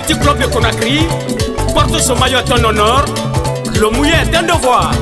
Athletic Club de Conakry porte son maillot à ton honneur. Le mouillé est un devoir.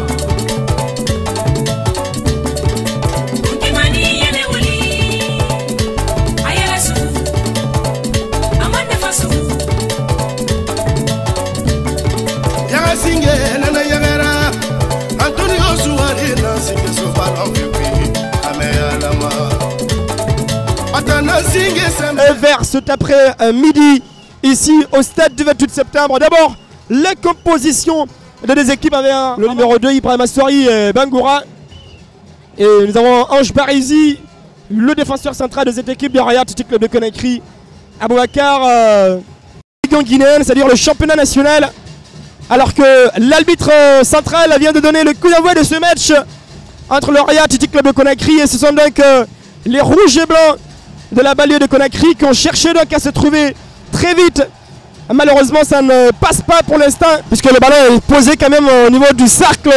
Vers cet après-midi, ici au stade du 28 septembre. D'abord, la composition de des équipes avec le numéro 2, Ibrahim Assouri et Bangoura. Et nous avons Ange Barizi, le défenseur central de cette équipe de Royal Athletic Club de Conakry. Aboubacar, guinéenne, c'est-à-dire le championnat national. Alors que l'arbitre central vient de donner le coup d'envoi de ce match entre le Royal Athletic Club de Conakry. Et ce sont donc les rouges et blancs de la banlieue de Conakry qui ont cherché donc à se trouver très vite. Malheureusement ça ne passe pas pour l'instant puisque le ballon est posé quand même au niveau du cercle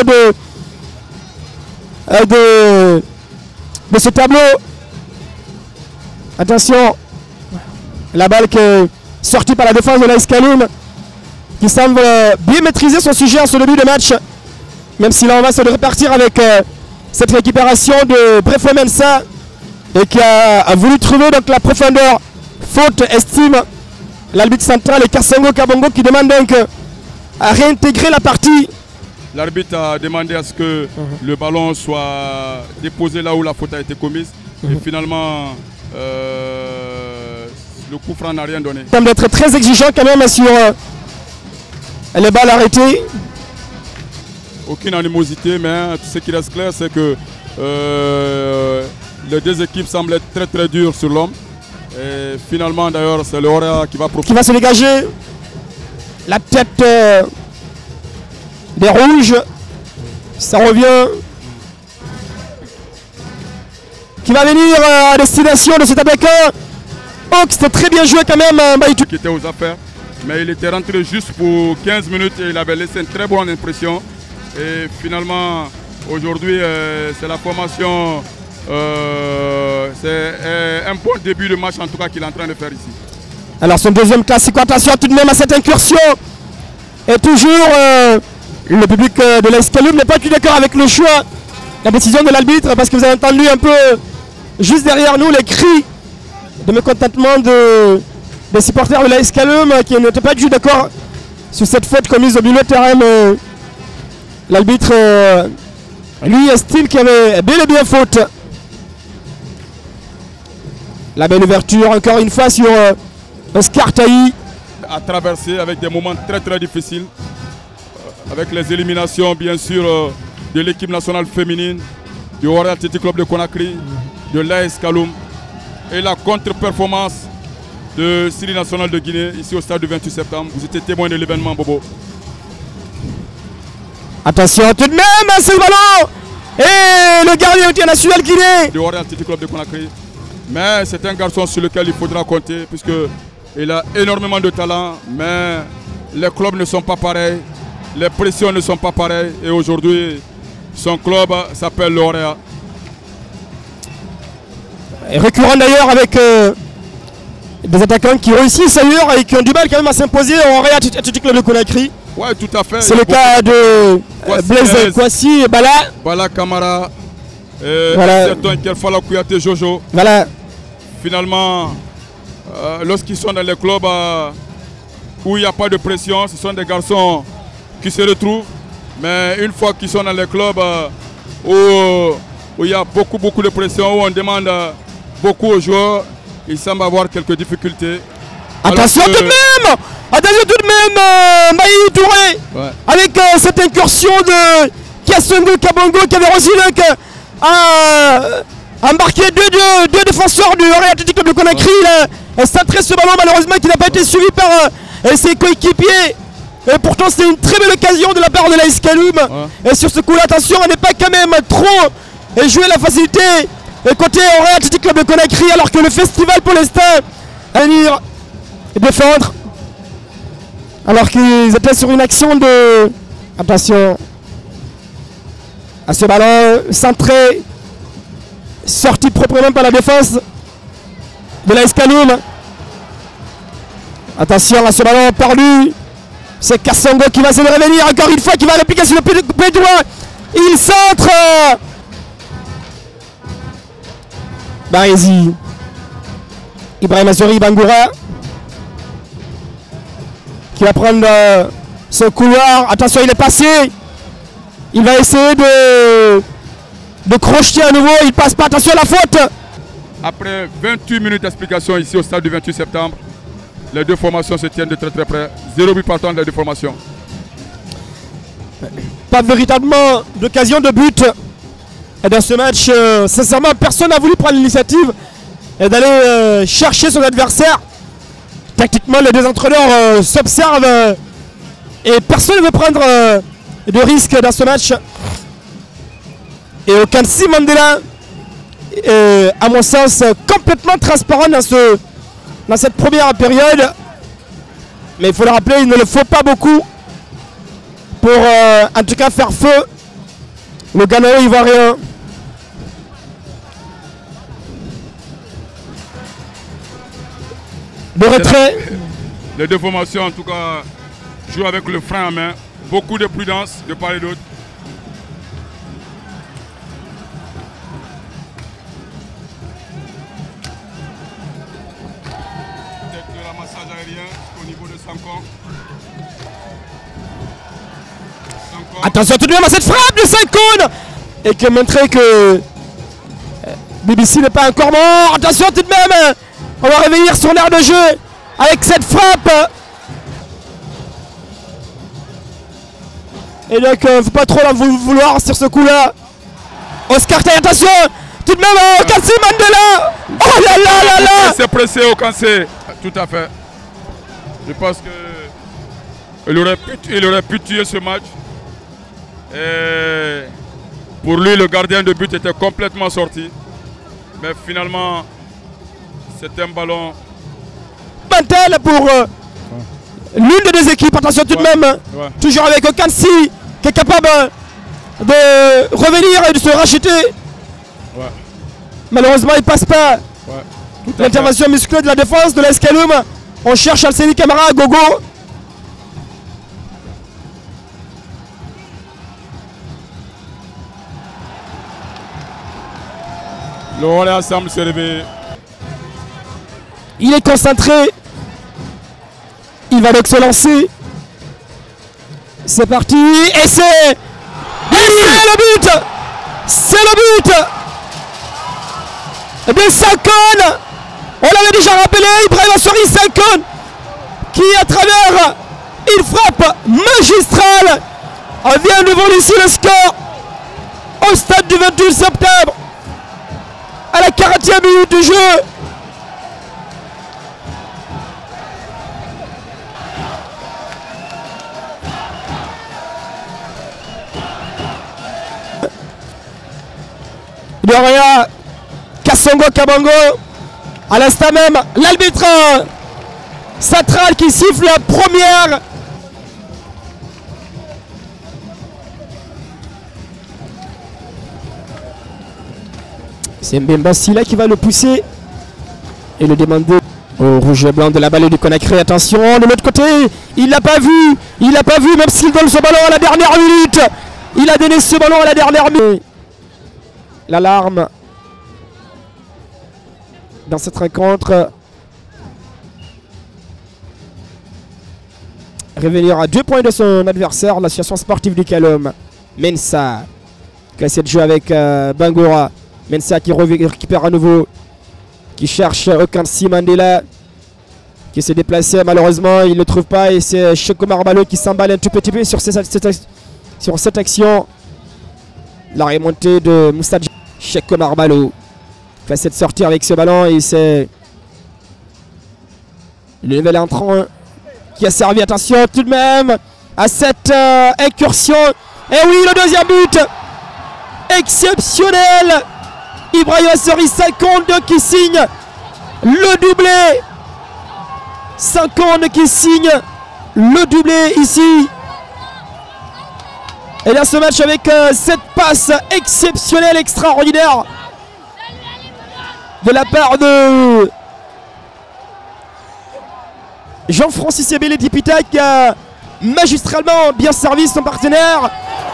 de ce tableau. Attention, la balle qui est sortie par la défense de l'AS Kaloum qui semble bien maîtriser son sujet en ce début de match, même si là on va se repartir avec cette récupération de Brefo Mensa et qui a voulu trouver donc la profondeur. Faute, estime l'arbitre central et Kassango Kabongo qui demande donc à réintégrer la partie. L'arbitre a demandé à ce que le ballon soit déposé là où la faute a été commise. Et finalement, le coup franc n'a rien donné. Il semble être très exigeant quand même sur les balles arrêtées. Aucune animosité, mais ce qui reste clair, c'est que les deux équipes semblent être très très dures sur l'homme. Et finalement d'ailleurs c'est le Horea qui va profiter. Qui va se dégager. La tête des rouges. Ça revient. Qui va venir à destination de cet attaquant. Oh, c'était très bien joué quand même. Qui était aux affaires. Mais il était rentré juste pour 15 minutes et il avait laissé une très bonne impression. Et finalement aujourd'hui c'est la formation. C'est un bon début de match en tout cas qu'il est en train de faire ici. Alors son deuxième classique, attention tout de même à cette incursion. Et toujours le public de l'AS Kaloum n'est pas tout d'accord avec le choix, la décision de l'arbitre, parce que vous avez entendu un peu juste derrière nous les cris de mécontentement des supporters de l'AS Kaloum qui n'étaient pas du tout d'accord sur cette faute commise au milieu de terrain. L'arbitre lui estime qu'il y avait bel et bien faute. La belle ouverture encore une fois sur Oscar Taï. À traverser avec des moments très très difficiles. Avec les éliminations bien sûr de l'équipe nationale féminine, du Royal Athletic Club de Conakry, de l'AS Kaloum. Et la contre-performance de Syrie nationale de Guinée ici au stade du 28 septembre. Vous étiez témoin de l'événement Bobo. Attention tout de même à ce ballon. Et le gardien international guinéen. Du Royal Athletic Club de Conakry. Mais c'est un garçon sur lequel il faudra compter puisqu'il a énormément de talent. Mais les clubs ne sont pas pareils, les pressions ne sont pas pareilles. Et aujourd'hui, son club s'appelle l'Orea. Récurrent d'ailleurs avec des attaquants qui réussissent ailleurs et qui ont du mal quand même à s'imposer au Royal Athletic Club de Conakry. Oui, tout à fait. C'est le cas de Blaise Kouassi et Bala. Bala Kamara. Voilà. Certain Kelfala Kouyaté Jojo. Voilà. Finalement, lorsqu'ils sont dans les clubs où il n'y a pas de pression, ce sont des garçons qui se retrouvent. Mais une fois qu'ils sont dans les clubs où il y a beaucoup de pression, où on demande beaucoup aux joueurs, ils semblent avoir quelques difficultés. Attention tout de même. Attention tout de même Maï Touré. Ouais. Avec cette incursion de Kassango Kabongo qui avait reçu embarqué deux défenseurs du Royal Athletic Club de Conakry. Il a centré ce ballon malheureusement qui n'a pas été suivi par ses coéquipiers. Et pourtant c'est une très belle occasion de la part de l'AS Kaloum. Ouais. Et sur ce coup là, attention, on n'est pas quand même trop jouer la facilité côté Royal Athletic Club de Conakry, alors que le festival pour l'instant à venir défendre. Alors qu'ils étaient sur une action de... Attention à ce ballon centré, sorti proprement par la défense de l'AS Kaloum. Attention à ce ballon perdu. C'est Kassongo qui va se revenir encore une fois, qui va l'appliquer sur le pied droit. Il centre. Barézi. Ibrahim Azori Bangoura. Qui va prendre ce couloir. Attention, il est passé. Il va essayer de crocheter à nouveau. Il passe pas. Attention à la faute. Après 28 minutes d'explication ici au stade du 28 septembre, les deux formations se tiennent de très très près. 0 but partant des deux formations. Pas véritablement d'occasion de but. Et dans ce match, sincèrement, personne n'a voulu prendre l'initiative et d'aller chercher son adversaire. Tactiquement, les deux entraîneurs s'observent et personne ne veut prendre de risques dans ce match. Et Okansi Mandela est, à mon sens, complètement transparent dans cette première période. Mais il faut le rappeler, il ne le faut pas beaucoup pour en tout cas faire feu le Ghana ivoirien. De retrait. Les deux formations en tout cas jouent avec le frein à main. Beaucoup de prudence de part et d'autre. Peut-être le ramassage aérien au niveau de Sankon. Attention tout de même à cette frappe de Sankon et qui montrait que BBC n'est pas encore mort. Attention tout de même, on va revenir sur l'air de jeu avec cette frappe. Et donc il ne faut pas trop la vouloir sur ce coup là. Oscar Taille, attention tout de même Okansi Mandela. Oh là là là là. C'est pressé Okansi. Tout à fait. Je pense qu'il aurait pu tuer ce match. Et pour lui, le gardien de but était complètement sorti. Mais finalement, c'était un ballon. Mantel pour l'une des deux équipes. Attention tout de même. Toujours avec Okansi qui est capable de revenir et de se racheter. Malheureusement, il ne passe pas. L'intervention musclée de la défense de l'Escalum. On cherche Alcéni Camara à gogo. Le Roléa semble se réveiller. Il est concentré. Il va donc se lancer. C'est parti. Et c'est le but. C'est le but. Et bien Sankon. On l'avait déjà rappelé. Ibrahim Azori Sankon. Qui à travers une frappe magistrale vient de voler ici le score. Au stade du 28 septembre. À la 40e minute du jeu. Derrière Kassongo Kabango. À l'instant même, l'arbitre central qui siffle la première. C'est Mbemba Silla qui va le pousser et le demander au rouge et blanc de la balle du Conakry. Attention, de l'autre côté, il l'a pas vu. Il l'a pas vu, même s'il donne ce ballon à la dernière minute. Il a donné ce ballon à la dernière minute. L'alarme dans cette rencontre. Revenir à 2 points de son adversaire, l'association sportive du Calum. Mensa qui essaie de jouer avec Bangoura. Mensa qui récupère à nouveau, qui cherche Okansi Mandela, qui s'est déplacé, malheureusement il ne le trouve pas et c'est Cheko Marbalo qui s'emballe un tout petit peu sur cette action. La remontée de Moustadji. Cheko Marbalo qui essaie de sortir avec ce ballon et c'est le nouvel entrant qui a servi, attention tout de même à cette incursion. Et oui, le deuxième but exceptionnel. Ibrahim Azori 52 qui signe le doublé. 50 qui signe le doublé ici. Et dans ce match avec cette passe exceptionnelle, extraordinaire de la part de Jean-Francis Ebele Dipita qui a magistralement bien servi son partenaire.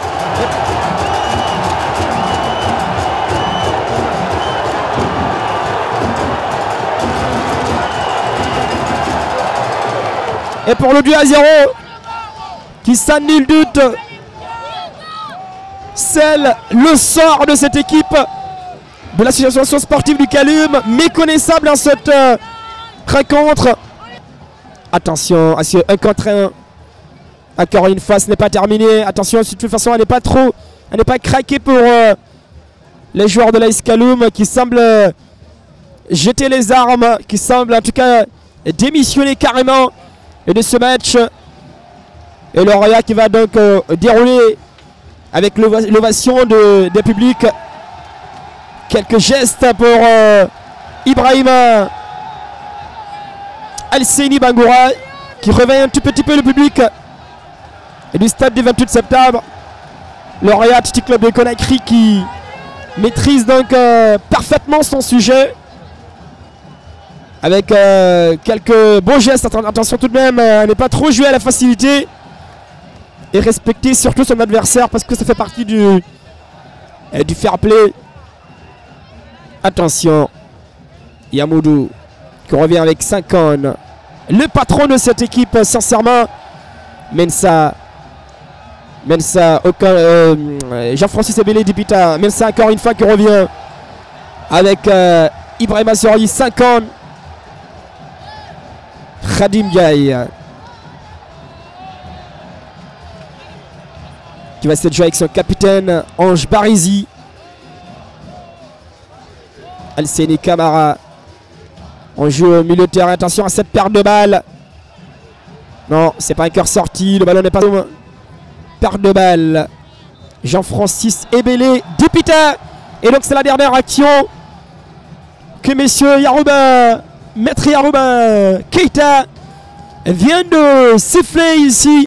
Et pour le 2-0, qui sans nul doute scelle le sort de cette équipe de l'association sportive du Calum, méconnaissable dans cette rencontre. Attention à ce 1 contre 1. Encore une fois, ce n'est pas terminé. Attention, de toute façon, elle n'est pas craquée pour les joueurs de l'AS Calum qui semblent jeter les armes, qui semblent en tout cas démissionner carrément de ce match. Et Lauréat qui va donc dérouler avec l'ovation des publics. Quelques gestes pour Ibrahima Alseni Bangoura qui réveille un tout petit peu le public et du stade du 28 septembre. Lauréat Petit Club de Conakry qui maîtrise donc parfaitement son sujet avec quelques beaux gestes. Attention tout de même à ne pas trop jouer à la facilité et respecter surtout son adversaire parce que ça fait partie du fair play. Attention, Yamoudou qui revient avec 5 ans. Le patron de cette équipe, sincèrement, Mensa, Jean-Francis Ebele Dipita. Mensa encore une fois qui revient avec Ibrahima Sori, 5 ans. Khadim Gaye qui va se jouer avec son capitaine Ange Barizi. Alseni Camara. On joue au milieu de terrain. Attention à cette perte de balle. Non, c'est pas un cœur sorti. Le ballon n'est pas... Perte de balle. Jean-Francis Ebele Dipita. Et donc c'est la dernière action que messieurs Yarouba, Maître Yarouba Keita vient de siffler ici